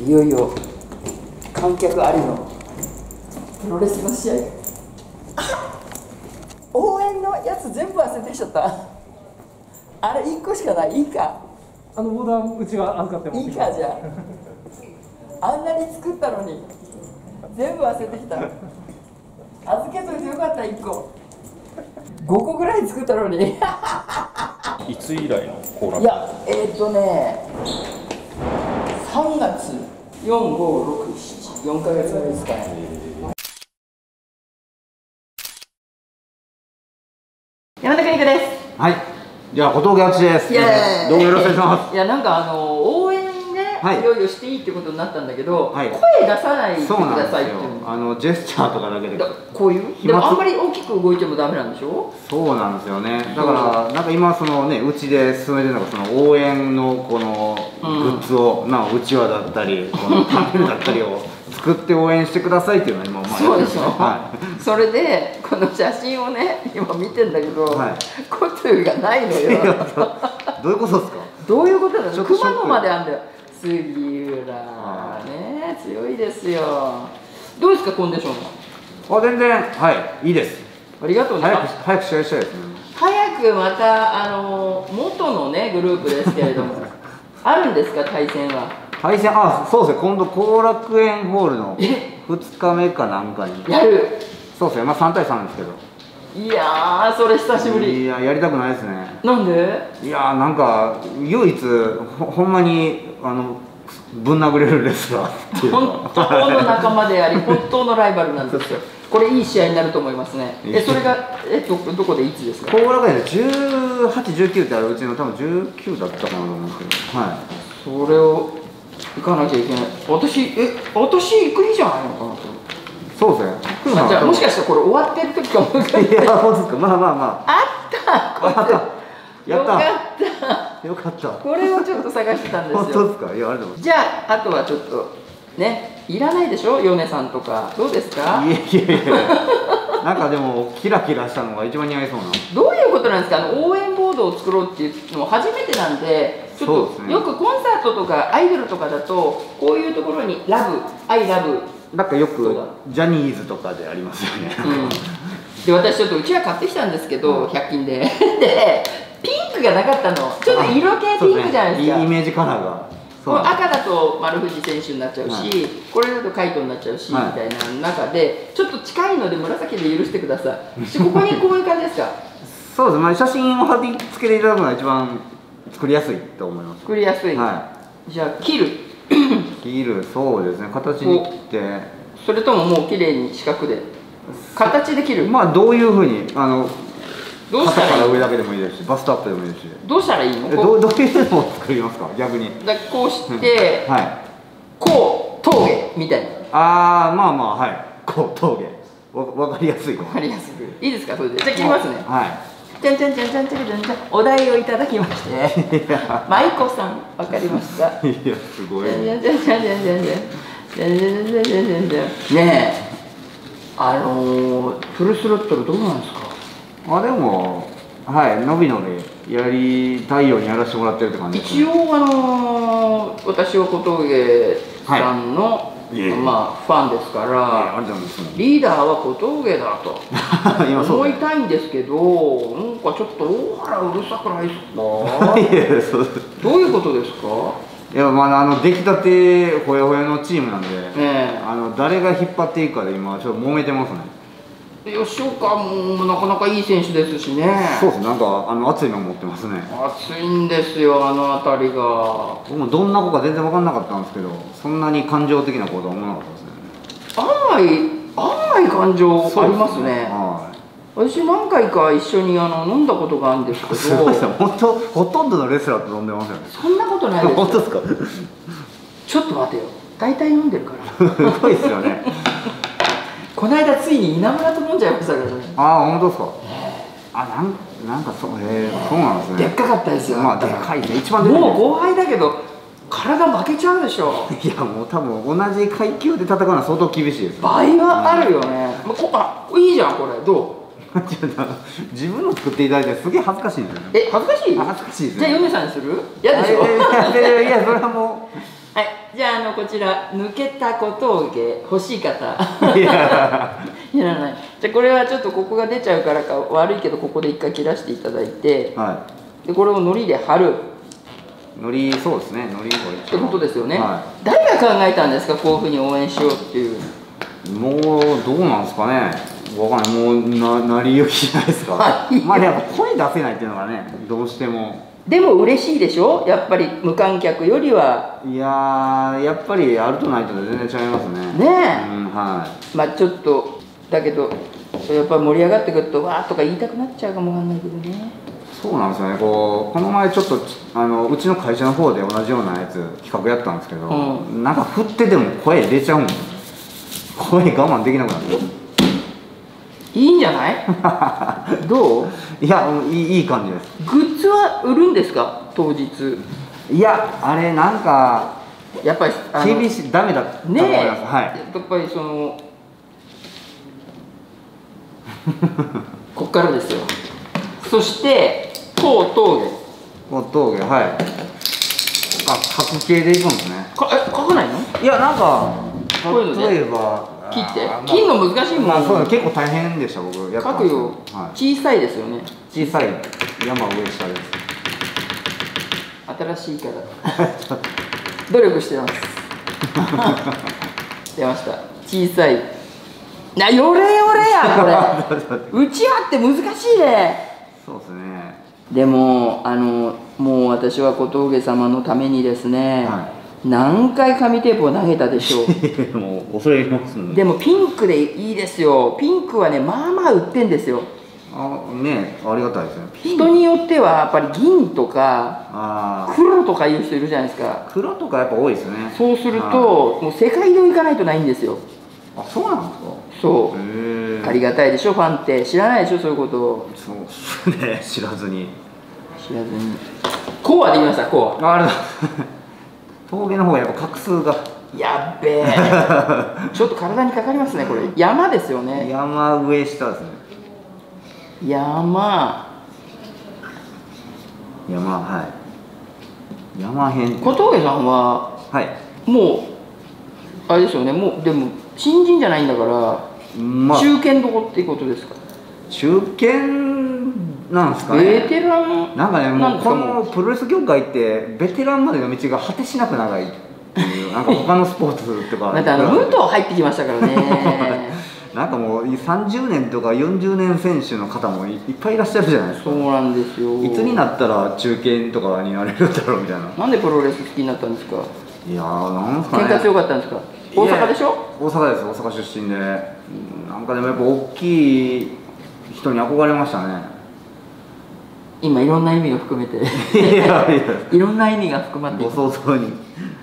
いよいよ観客ありのプロレスの試合。応援のやつ全部忘れてきちゃった。あれ1個しかない。いいか、 ボーダーうちが預かってます。 いいか、じゃああんなに作ったのに全部忘れてきた。預けといてよかった。1個5個ぐらい作ったのにいつ以来の後楽園？ いや3月4、5、6、7、4ヶ月前ですかね。山田邦子です。 はい。じゃあ小峠敦です。どうもよろしくお願いします。 いや、なんか応援ね、 はいいよいよしていいってことになったんだけど、 はい声出さないでくそうなんですださいっていう。 よ。ジェスチャーとかだけで。 こういうでもあんまり大きく動いてもダメなんでしょ。 そうなんですよね。だからなんか今そのね、うちで進めてるのがその応援のこのグッズを、うちわだったりこのパネルだったりを作って応援してくださいっていうのを今そうでしょ、 はそれでこの写真をね今見てんだけど、 はいコトゥがないのよ。 どういうことですか？ どういうことなの？ ちょっとショック熊野まであんだよ。杉浦ね、強いですよ。どうですかコンディションは？ 全然はいいいです。 ありがとうね。 早く試合したいですね。 早くまた元のねグループですけれどもあるんですか対戦は？ 対戦そうですね。今度後楽園ホールの2日目かなんかにやる。 そうですね。3対3ですけど。 いやー、それ久しぶり。 いや、やりたくないですね。 なんで？ いや、なんか唯一ほんまにぶん殴れるレスラーっていうか本当の仲間であり本当のライバルなんですよ。これいい試合になると思いますね。それがどこでいつですか？ 後楽園で18、19ってあるうちの多分19だったかなと思うんですけど、はい。 それを行かなきゃいけない。私行く日じゃないのかなと。 そうですね。 じゃあもしかしたらこれ終わってる時かも。 いや、本当ですか。まあ。 あったこれ。 やった。 よかった。 よかった。 これをちょっと探してたんですよ。 本当ですか。いや、ありがとうございます。 じゃああとはちょっとね、いらないでしょ、米さんとか。どうですか？ いやなんかでもキラキラしたのが一番似合いそうな。 どういうことなんですか？応援ボードを作ろうっていうのも初めてなんで、ちょっと、よくコンサートとかアイドルとかだとこういうところにラブ、アイラブなんかよくジャニーズとかでありますよね。 で、私ちょっとうちは買ってきたんですけど、100均ででピンクがなかったの。ちょっと色系ピンクじゃないですか。 いいイメージカラーが。 赤だと丸藤選手になっちゃうし、これだとカイトになっちゃうし、みたいな中でちょっと近いので紫で許してください。ここにこういう感じですか？ そうです。写真を貼り付けていただくのが一番作りやすいと思います。 作りやすい。じゃあ切る切る、そうですね。形に切って、 それとももう綺麗に四角で形で切る。 どういうふうにどうしたらいい？ 肩から上だけでもいいですし、バストアップでもいいですし。 どうしたらいいの？ どういうのを作りますか？逆に。 こうして、こう峠みたいな。 はい。こう峠。わかりやすい。 わかりやすく。いいですか？それで。じゃあ切りますね。 はい。 じゃんじゃんじゃんじゃんじゃんじゃんじゃん。お題をいただきまして。舞子さん、わかりました。 いや、すごい。 じゃんじゃんじゃんじゃんじゃんじゃん。じゃんじゃんじゃんじゃんじゃんじゃん。ねえ。フルスロットルどうなんですか？ でも、のびのびやりたいようにやらせてもらってるって感じですね。 一応私は小峠さんの、ファンですから、リーダーは小峠だと思いたいんですけど、なんかちょっと大原うるさくないですか？どういうことですか？ いや、出来たてほやほやのチームなんで、誰が引っ張っていくかで今ちょっと揉めてますね。 吉岡もなかなかいい選手ですしね。 そうですね。なんか熱いの持ってますね。 熱いんですよ、あの辺りが。 僕もどんな子か全然分かんなかったんですけど、そんなに感情的なことは思わなかったですね。 案外感情ありますね。私何回か一緒に飲んだことがあるんですけど、 すごいですよ。ほとんどのレスラーと飲んでますよね。 そんなことないです。 本当ですか？ ちょっと待てよ、大体飲んでるからすごいですよね。 この間ついに稲村と飲んじゃいましたけどね。 本当ですか？なんかそうなんですね。 でっかかったですよ。 でかいね。一番でかい。 もう後輩だけど体負けちゃうでしょ。 いや、もう多分同じ階級で戦うのは相当厳しいです。 倍はあるよね。いいじゃんこれ。どう？ 自分の作っていただいてすげえ恥ずかしいんですよね。 恥ずかしい？ 恥ずかしいですね。じゃあ米さんにする？嫌でしょ？ いや、それはもうはい、じゃあこちら抜けた小峠欲しい方いやいらない。じゃあこれはちょっとここが出ちゃうからか悪いけどここで一回切らしていただいて、 はでこれを糊で貼るい、そうですね、海苔これってことですよね、 は誰が考えたんですか、こういうふうに応援しようっていう。 もうどうなんですかね、わかんない、もう成り行きじゃないですか。まあやっぱ声出せないっていうのがね、どうしても。 でも嬉しいでしょ、やっぱり無観客よりは。 いやー、やっぱりあるとないとで全然違いますね。 ねえ、 うん、はい。 まあちょっとだけどやっぱり盛り上がってくるとわーとか言いたくなっちゃうかもわかんないけどね。 そうなんですよね、この前ちょっとうちの会社の方で同じようなやつ企画やったんですけど、なんか振ってても声出ちゃうんです、声我慢できなくなって。 いいんじゃないどう？ いや、いい感じです。 グッズは売るんですか、当日。 いや、あれなんかやっぱり厳しい、ダメだと思います。 ねえ、 はい、 やっぱりこっからですよ。そして小峠、 はい。角形でいくんですね。 書かないの？ いや、なんかこういうので例えば切って切るの難しいもん。 まあそう、結構大変でした、僕やったんです書くよ、 はい、 小さいですよね。 小さい山上下です。 新しいから努力してます出ました、小さいな、ヨレヨレやこれうちわって難しいね。 そうですね。 でももう私は小峠様のためにですね、はい、何回紙テープを投げたでしょうもう恐れ入りますね。 でもピンクでいいですよ。ピンクはね、まあまあ売ってんですよ。 ね、ありがたいですね。 人によってはやっぱり銀とか黒とかいう人いるじゃないですか。 黒とかやっぱ多いですね。 そうするともう世界堂行かないとないんですよ。 あ、そうなんですか。 そう、ありがたいでしょ、ファンって知らないでしょ、そういうことを。 そうですね、知らずにこうはできました。こうあれだ峠の方がやっぱ画数がやっべえちょっと体にかかりますね、これ。山ですよね。 山上下ですね。 山、 はい、山辺。 小峠さんは、はい、もうあれですよね、もうでも新人じゃないんだから、まあ、中堅どこっていうことですか。 中堅なんですかね。 ベテランなんかね、もうこのプロレス業界ってベテランまでの道が果てしなく長いっていうなんか他のスポーツとかまた武藤入ってきましたからねなんかもう30年とか40年選手の方もいっぱいいらっしゃるじゃないですか。 そうなんですよ。 いつになったら中堅とかになれるんだろうみたいな。 なんでプロレス好きになったんですか。 いやー、なんですかね。 喧嘩強かったんですか。大阪でしょ。大阪です。大阪出身で、なんかでもやっぱ大きい人に憧れましたね。 今いろんな意味が含めていろんな意味が含まってご想像に。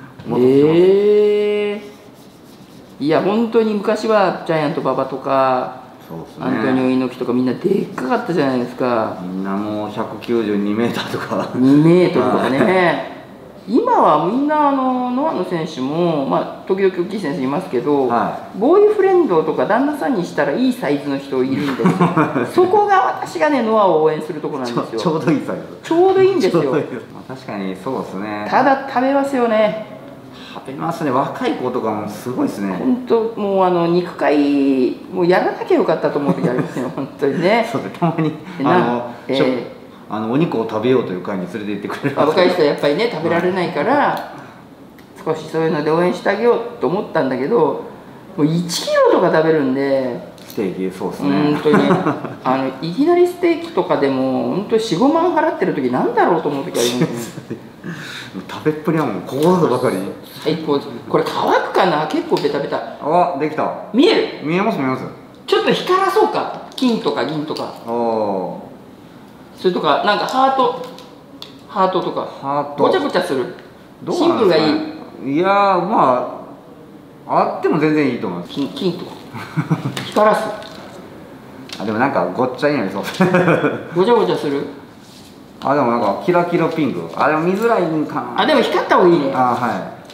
いや本当に昔はジャイアント馬場とか、そうですね、アントニオ猪木とかみんなでっかかったじゃないですか。 みんなもう192メーターとか 2メートルとかね今はみんなノアの選手も、まあ、時々大きい選手いますけど、はい、ボーイフレンドとか旦那さんにしたらいいサイズの人いるんですよそこが私がねノアを応援するところなんですよ。 ちょうどいいサイズ。 ちょうどいいんですよ確かにそうですね。 ただ食べますよね。 食べますね。若い子とかもすごいですね。 本当もう肉会もうやらなきゃよかったと思う時ありますよ本当にね。 そうでたまにお肉を食べようという会に連れて行ってくれる。 若い人はやっぱりね食べられないから、少しそういうので応援してあげようと思ったんだけど、もう1キロとか食べるんで。 ステーキ、そうですね。 本当にいきなりステーキとかでも本当に 4,5 万払ってる時なんだろうと思う時ありますね食べっぷりはもうここぞばかり。 最高。これ乾くかな。結構ベタベタ。 あ、できた。 見える。 見えます見えます。 ちょっと光らそうか。金とか銀とか。それとかなんかハートとか。ごちゃごちゃする。シンプルがいい。 いやー、まああっても全然いいと思います。 金とか光らす。 でもなんかごっちゃになりそうごちゃごちゃする。 でもなんかキラキラピンク。でも見づらいんかな。 でも光った方がいいね。 はい。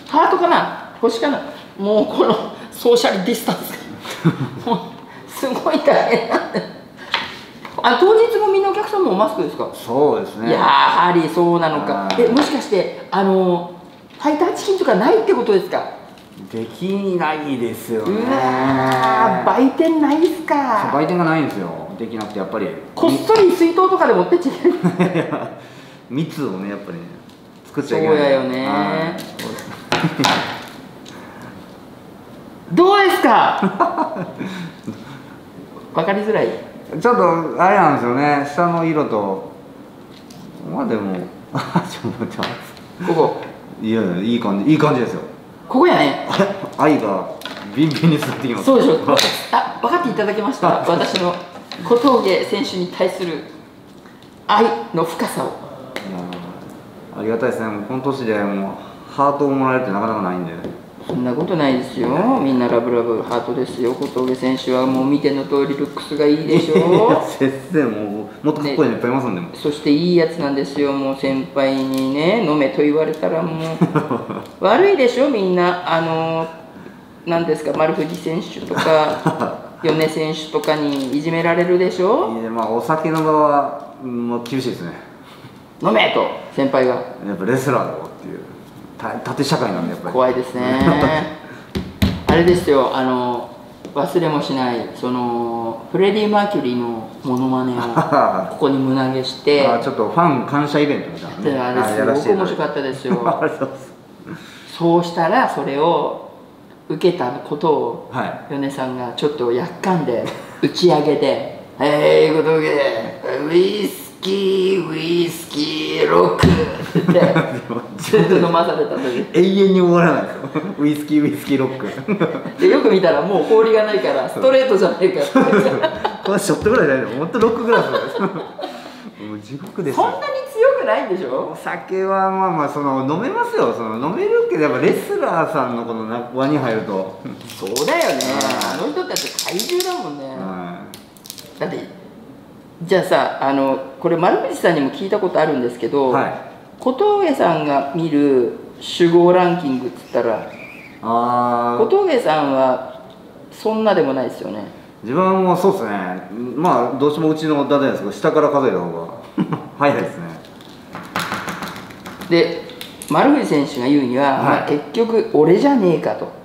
ハートかな。星かな。もうこのソーシャルディスタンスもうすごい大変なんで当日もみんなお客さんもマスクですか。 そうですね。 やはりそうなのか。もしかしてファファイターチキンとかないってことですか？ できないですよね。 うわー、売店ないっすか？ 売店がないんですよ。できなくてやっぱりこっそり水筒とかで持ってっちゃいけない蜜をねやっぱりね作っちゃいけない。 そうやよねどうですかわかりづらい。 ちょっとあれなんですよね、下の色とまあでもちょっと待ってます。 ここいやいい感じですよ。 ここやね。 愛がビンビンに吸ってきます。 そうでしょ。あ、分かっていただけました。私の小峠選手に対する愛の深さを。 ありがたいですね。もうこの年でもうハートをもらえるってなかなかないんで。 そんなことないですよ。みんなラブラブハートですよ。小峠選手はもう見ての通りルックスがいいでしょ。 先生もっとかっこいいのいっぱいいますんで、ね、 そしていいやつなんですよ。もう先輩にね飲めと言われたらもう悪いでしょみんな。なんですか、丸藤選手とか米選手とかにいじめられるでしょ。 いや、まあお酒の場はもう厳しいですね。 飲めと先輩が。 やっぱレスラーだろっていう縦社会なんでやっぱり怖いですねあれですよ、忘れもしないそのフレディ・マーキュリーのモノマネをここに胸毛してちょっとファン感謝イベントみたいなね。 あれすごく面白かったですよそうしたらそれを受けたことを、米さんがちょっとやっかんで打ち上げで「はい小峠ウイスキーロック」ってずっと飲まされた時永遠に終わらないですよウイスキーロックでよく見たらもう氷がないからストレートじゃないかってこれショットぐらいじゃないの、もっとロックグラスですもう地獄ですよ。 そんなに強くないんでしょ。 お酒はまあまあその飲めますよ、その飲めるけどやっぱレスラーさんのこの輪に入るとそうだよね、あの人たち怪獣だもんね、だってじゃあさ、これ丸藤さんにも聞いたことあるんですけど、小峠さんが見る酒豪ランキングっつったら小峠さんはそんなでもないですよね。 自分もそうですね、まあどうしてもうちのダメですけど下から数えた方が早いですね。 で丸藤選手が言うには、まあ、結局俺じゃねえかと。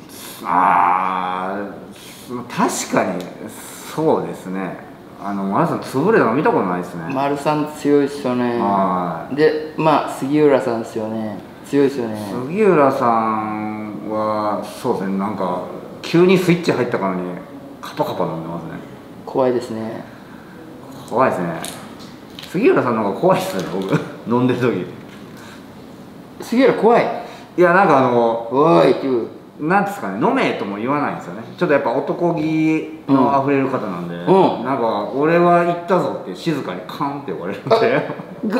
確かにそうですね。丸さん潰れたの見たことないですね。 丸さん強いですよね。でまあ杉浦さんですよね、強いですよね。 杉浦さんはそうですね、なんか急にスイッチ入ったからにカパカパ飲んでますね。 怖いですね。 怖いですね。杉浦さんの方が怖いですね、僕飲んでる時。 杉浦怖い。 いや、なんかおいっていうなんですかね、飲めとも言わないんですよね。ちょっとやっぱ男気のあふれる方なんで、なんか俺は行ったぞって静かにカンって言われるんでカンってや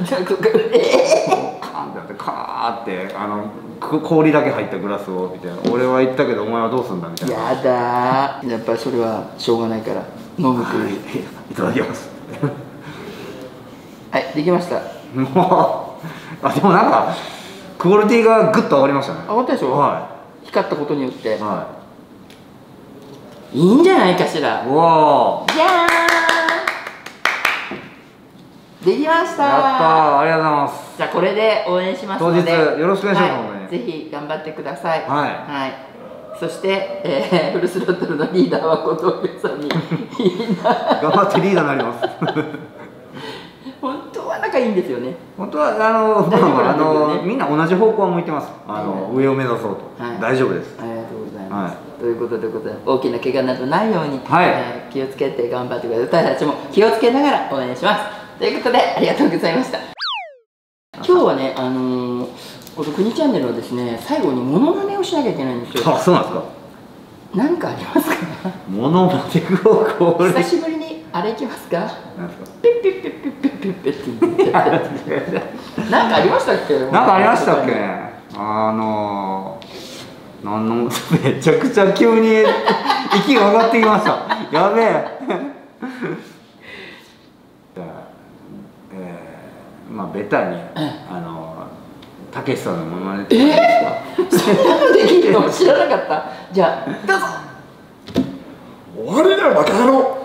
ってカーって氷だけ入ったグラスをみたいな、俺は行ったけどお前はどうすんだみたいな。 やだー、やっぱりそれはしょうがないから飲むという。 いただきますはい、できました。 もうでもなんかクオリティがグッと上がりましたね。 上がったでしょ。 はい、 光ったことによって、いいんじゃないかしら。 うわー、じゃーん、できましたー。 やったー、ありがとうございます。 じゃあこれで応援しますので当日よろしくお願いします。 ぜひ頑張ってください。 はい、 そして、フルスロットルのリーダーは小峠さんに頑張ってリーダーになります本当は仲いいんですよね。 本当はみんな同じ方向を向いてます。上を目指そうと、大丈夫です。 ありがとうございます。ということでございます。大きな怪我などないように、気をつけて頑張ってください。私たちも気をつけながら応援します。ということでありがとうございました。今日はね、この国チャンネルはですね、最後にモノマネをしなきゃいけないんですよ。 あ、そうなんですか。 何かありますか。 モノマネをこれ久しぶりにあれいきますか。 なんですか。 ピッピッピッピッピッピッピッって言ってなんかありましたっけ。 なんかありましたっけ。めちゃくちゃ急に息が上がってきました。やべえ。じゃあ、まあベタにたけしさんのモノマネってそんなのできるの知らなかった。じゃあどうぞ。 終わりだよバカ野郎。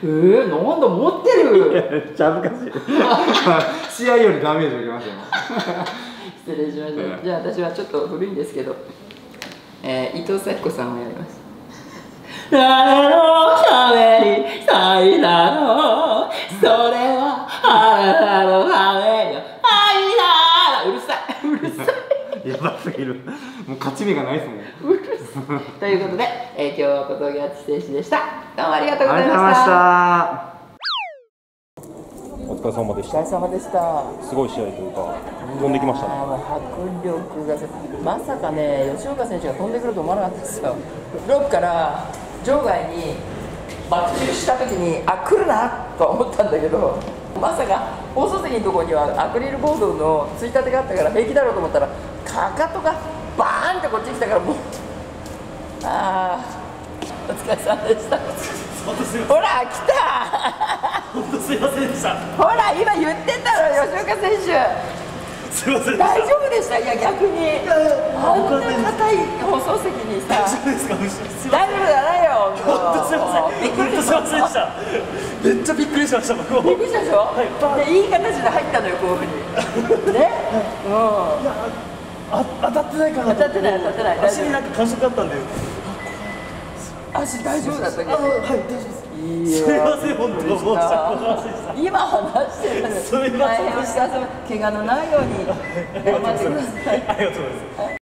なんだ持ってる。 めっちゃ恥ずかしい試合よりダメージ受けましたよ失礼しました。じゃあ私はちょっと古いんですけど、伊藤咲子さんをやります。誰のために咲いたの、それはあなたのために愛だ。うるさい、うるさい。 やばすぎる。もう勝ち目がないですもん。 ということで、今日は小峠敦選手でした。どうもありがとうございました。 ありがとうございました。 お疲れ様でした。 お疲れ様でした。 すごい試合というか、飛んできましたね。 もう迫力が、まさかね、吉岡選手が飛んでくると思わなかったですよ。ロープから場外にバック中したときに、来るなとは思ったんだけど、まさか放送席のところにはアクリルボードのついたてがあったから平気だろうと思ったら、かかとがバーンってこっち来たから、もう、お疲れ様でした。ほら、来た。 本当すいませんでした。 ほら、今言ってたの、吉岡選手。 すいません。 大丈夫でした。いや、逆にあんな硬い放送席にさ、 大丈夫ですか。 大丈夫じゃないよ。 本当すいません。 びっくりしすいませんでした。めっちゃびっくりしました。僕も。 びっくりしたでしょ。で、いい形で入ったのよ、こういうふうに。ね。 当たってないかな。 当たってない、当たってない。 足になんか感触あったんで。 足大丈夫だったっけ。 はい、大丈夫です。 すいません、本当申し訳ございませんでした。 今話してるのに。 すみません。 怪我のないように頑張ってください。 ありがとうございます。